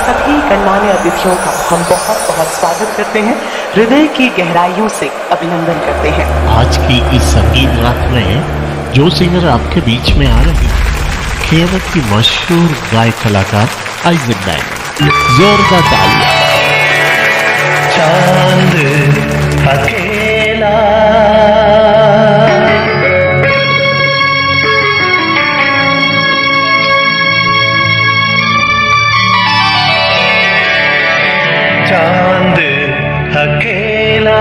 सभी गणमान्य अतिथियों का हम बहुत बहुत स्वागत करते हैं, हृदय की गहराइयों से अभिनंदन करते हैं। आज की इस संगीत रात में जो सिंगर आपके बीच में आ रहे हैं, केरल की मशहूर गायक कलाकार आइजक बैंड। जोरदार तालियां। चांद अकेला चांद अकेला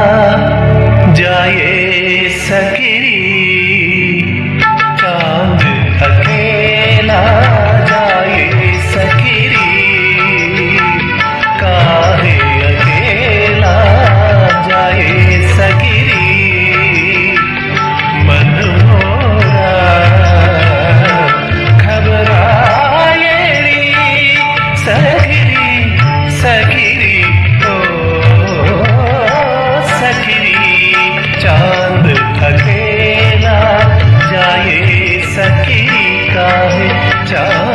जाए सकिरी, चांद अकेला जाए सकिरी, काहे अकेला जाए सकिरी, मन मोरा घबराएरी सकिरी सकिरी ओ सकिरी, चांद अकेला जाए सकिरी, काहे चांद